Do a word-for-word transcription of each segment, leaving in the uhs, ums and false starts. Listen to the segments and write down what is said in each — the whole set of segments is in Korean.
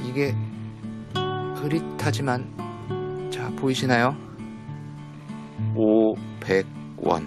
이게 흐릿하지만, 자, 보이시나요? 오백 원.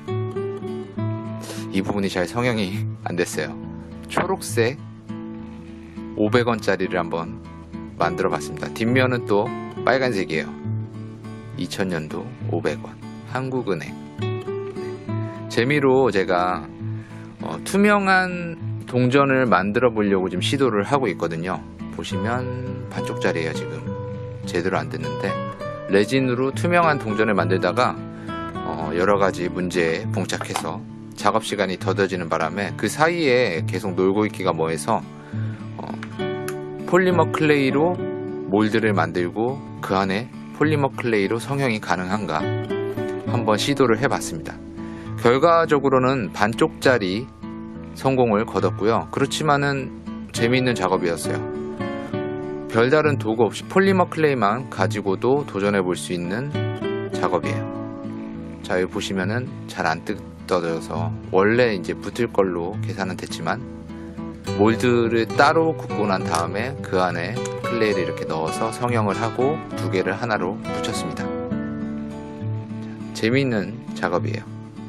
이 부분이 잘 성형이 안 됐어요. 초록색 오백 원짜리를 한번 만들어 봤습니다. 뒷면은 또 빨간색이에요. 이천 년도 오백 원. 한국은행. 네. 재미로 제가 어, 투명한 동전을 만들어 보려고 지금 시도를 하고 있거든요. 보시면 반쪽짜리예요. 지금 제대로 안 됐는데, 레진으로 투명한 동전을 만들다가 어, 여러가지 문제에 봉착해서 작업 시간이 더뎌지는 바람에 그 사이에 계속 놀고 있기가 뭐해서 어, 폴리머 클레이로 몰드를 만들고 그 안에 폴리머 클레이로 성형이 가능한가 한번 시도를 해봤습니다. 결과적으로는 반쪽짜리 성공을 거뒀고요. 그렇지만은 재미있는 작업이었어요. 별다른 도구 없이 폴리머 클레이만 가지고도 도전해 볼 수 있는 작업이에요. 자, 여기 보시면은 잘 안 뜯어져서 원래 이제 붙을 걸로 계산은 됐지만, 몰드를 따로 굽고 난 다음에 그 안에 클레이를 이렇게 넣어서 성형을 하고 두 개를 하나로 붙였습니다. 자, 재미있는 작업이에요.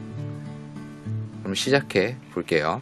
그럼 시작해 볼게요.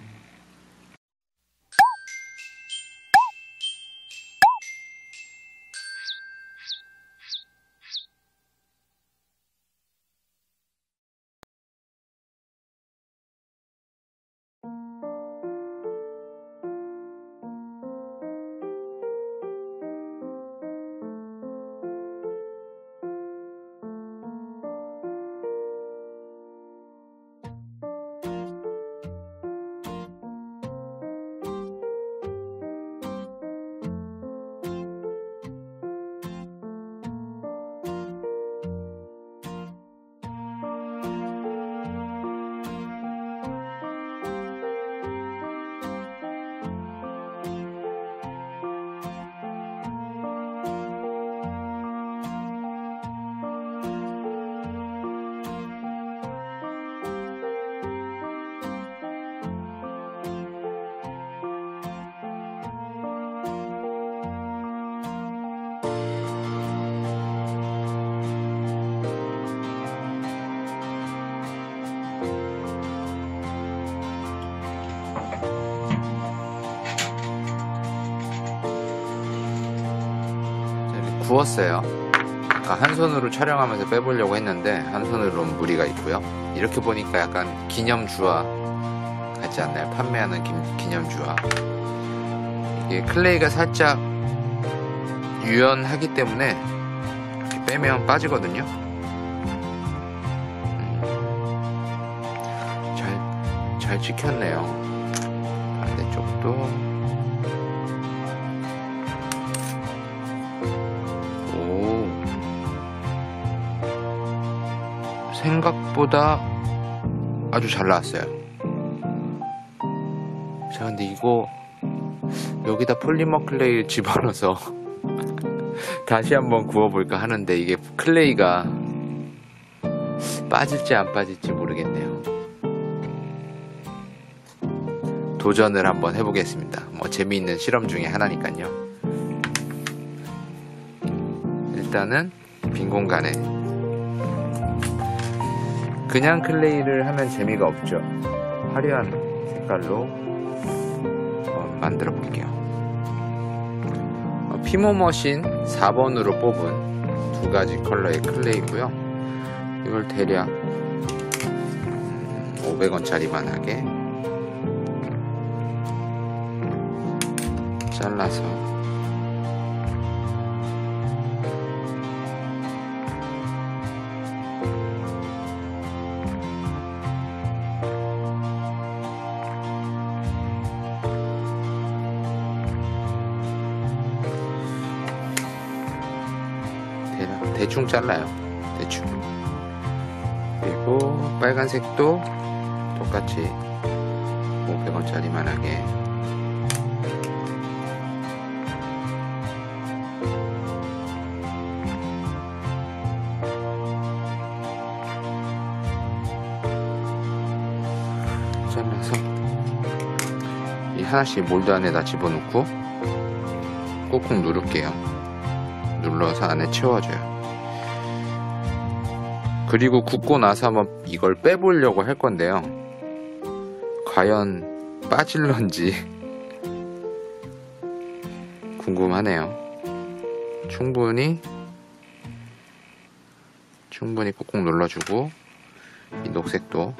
구웠어요. 아까 한 손으로 촬영하면서 빼보려고 했는데 한 손으로는 무리가 있고요. 이렇게 보니까 약간 기념주화 같지 않나요? 판매하는 기, 기념주화. 이게 클레이가 살짝 유연하기 때문에 이렇게 빼면 빠지거든요. 음, 잘, 잘 찍혔네요. 반대쪽도. 생각보다 아주 잘 나왔어요. 자, 근데 이거 여기다 폴리머 클레이를 집어넣어서 다시 한번 구워볼까 하는데 이게 클레이가 빠질지 안 빠질지 모르겠네요. 도전을 한번 해보겠습니다. 뭐 재미있는 실험 중에 하나니까요. 일단은 빈 공간에 그냥 클레이를 하면 재미가 없죠. 화려한 색깔로 만들어 볼게요. 피모머신 사 번으로 뽑은 두 가지 컬러의 클레이고요. 이걸 대략 오백 원짜리만 하게 잘라서 대충 잘라요. 대충. 그리고 빨간색도 똑같이 오백 원짜리만 하게 잘라서 이 하나씩 몰드 안에다 집어넣고 꾹꾹 누를게요. 눌러서 안에 채워줘요. 그리고 굽고 나서 한번 이걸 빼보려고 할 건데요. 과연 빠질런지 궁금하네요. 충분히 충분히 꾹꾹 눌러주고 이 녹색도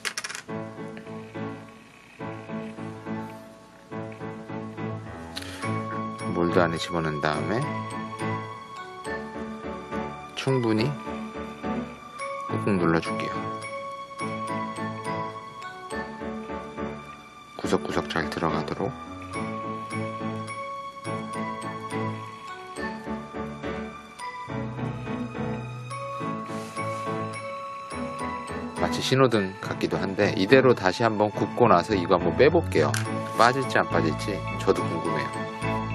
몰드 안에 집어넣은 다음에 충분히 꾹꾹 눌러줄게요. 구석구석 잘 들어가도록. 마치 신호등 같기도 한데 이대로 다시 한번 굽고 나서 이거 한번 빼볼게요. 빠질지 안 빠질지 저도 궁금해요.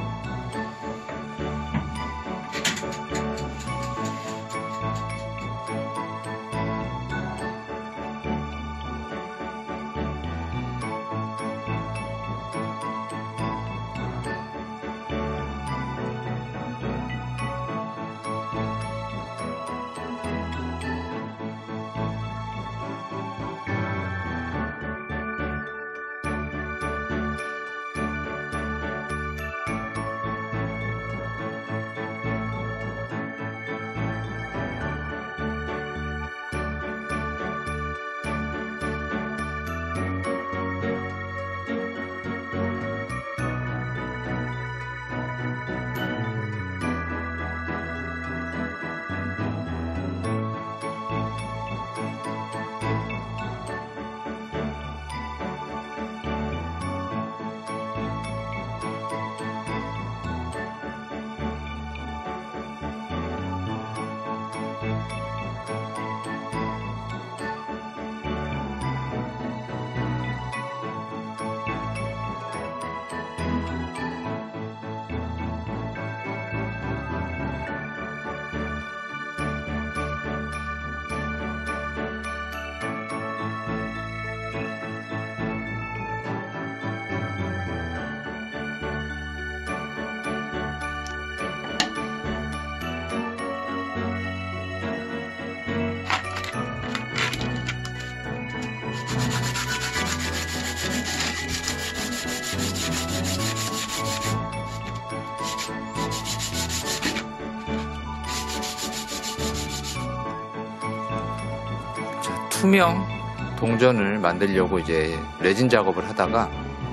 투명 동전을 만들려고 이제 레진 작업을 하다가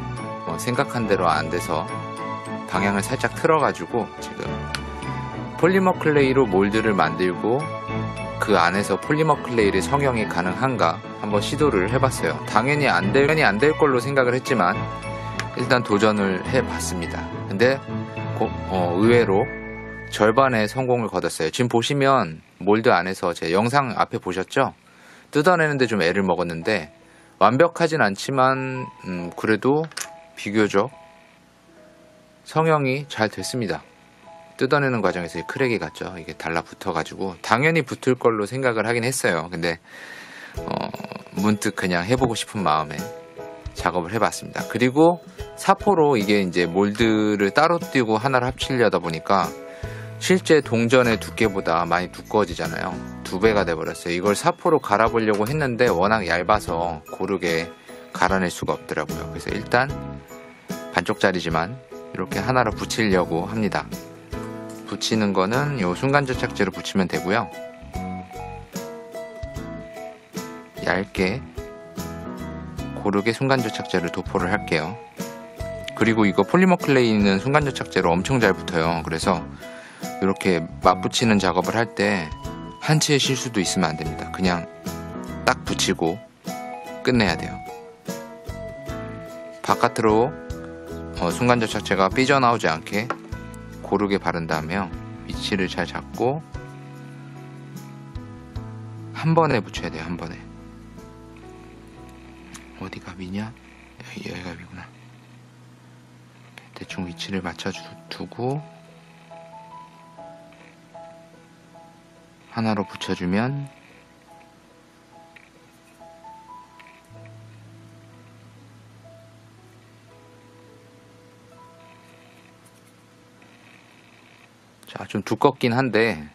뭐 생각한 대로 안 돼서 방향을 살짝 틀어가지고 지금 폴리머 클레이로 몰드를 만들고 그 안에서 폴리머 클레이의 성형이 가능한가 한번 시도를 해봤어요. 당연히 안 될, 당연히 안 될 걸로 생각을 했지만 일단 도전을 해봤습니다. 근데 고, 어, 의외로 절반의 성공을 거뒀어요. 지금 보시면 몰드 안에서 제 영상 앞에 보셨죠? 뜯어내는데 좀 애를 먹었는데 완벽하진 않지만 음, 그래도 비교적 성형이 잘 됐습니다. 뜯어내는 과정에서 크랙이 갔죠. 이게 달라붙어 가지고 당연히 붙을 걸로 생각을 하긴 했어요. 근데 어, 문득 그냥 해보고 싶은 마음에 작업을 해봤습니다. 그리고 사포로 이게 이제 몰드를 따로 띄고 하나를 합치려다 보니까 실제 동전의 두께보다 많이 두꺼워지잖아요. 두 배가 돼버렸어요. 이걸 사포로 갈아보려고 했는데 워낙 얇아서 고르게 갈아낼 수가 없더라고요. 그래서 일단 반쪽짜리지만 이렇게 하나로 붙이려고 합니다. 붙이는 거는 요 순간접착제로 붙이면 되고요. 얇게 고르게 순간접착제를 도포를 할게요. 그리고 이거 폴리머 클레이는 순간접착제로 엄청 잘 붙어요. 그래서 이렇게 맞붙이는 작업을 할 때 한치의 실수도 있으면 안 됩니다. 그냥 딱 붙이고 끝내야 돼요. 바깥으로 어, 순간접착제가 삐져나오지 않게 고르게 바른 다음에요. 위치를 잘 잡고 한 번에 붙여야 돼요. 한 번에. 어디가 위냐? 여기, 여기가 위구나. 대충 위치를 맞춰두고 하나로 붙여주면 자, 좀 두껍긴 한데,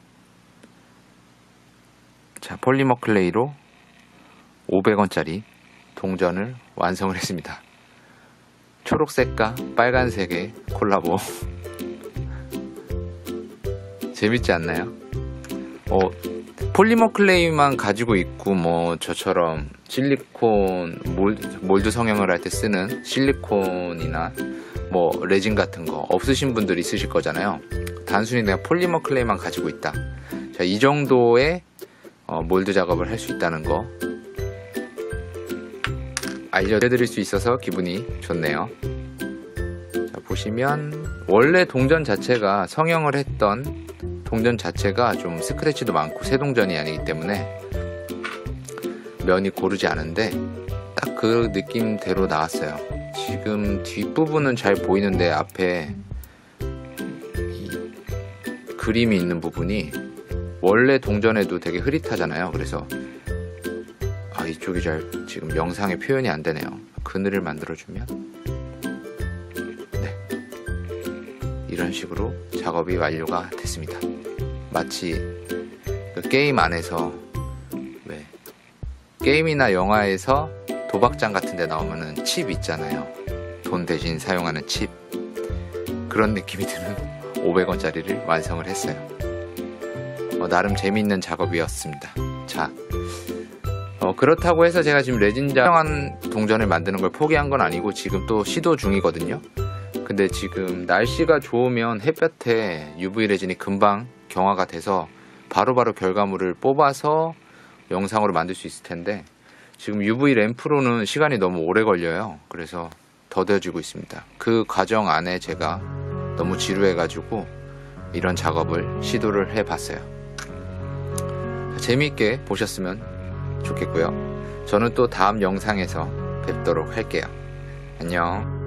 자, 폴리머 클레이로 오백 원짜리 동전을 완성을 했습니다. 초록색과 빨간색의 콜라보. 재밌지 않나요? 어, 폴리머 클레이만 가지고 있고, 뭐 저처럼 실리콘 몰드, 몰드 성형을 할 때 쓰는 실리콘이나 뭐 레진 같은 거 없으신 분들 있으실 거잖아요. 단순히 내가 폴리머 클레이만 가지고 있다. 자, 이 정도의 어, 몰드 작업을 할 수 있다는 거 알려드릴 수 있어서 기분이 좋네요. 자, 보시면 원래 동전 자체가 성형을 했던 동전 자체가 좀 스크래치도 많고 새 동전이 아니기 때문에 면이 고르지 않은데 딱 그 느낌대로 나왔어요. 지금 뒷부분은 잘 보이는데 앞에 이 그림이 있는 부분이 원래 동전에도 되게 흐릿하잖아요. 그래서 아, 이쪽이 잘 지금 영상에 표현이 안 되네요. 그늘을 만들어주면 네, 이런 식으로 작업이 완료가 됐습니다. 마치 그 게임 안에서 왜 게임이나 영화에서 도박장 같은 데 나오면은 칩 있잖아요. 돈 대신 사용하는 칩. 그런 느낌이 드는 오백 원짜리를 완성을 했어요. 어, 나름 재미있는 작업이었습니다. 자, 어, 그렇다고 해서 제가 지금 레진장한 동전을 만드는 걸 포기한 건 아니고 지금 또 시도 중이거든요. 근데 지금 날씨가 좋으면 햇볕에 유브이 레진이 금방 경화가 돼서 바로바로 결과물을 뽑아서 영상으로 만들 수 있을 텐데 지금 유브이 램프로는 시간이 너무 오래 걸려요. 그래서 더뎌지고 있습니다. 그 과정 안에 제가 너무 지루해가지고 이런 작업을 시도를 해봤어요. 재미있게 보셨으면 좋겠고요. 저는 또 다음 영상에서 뵙도록 할게요. 안녕.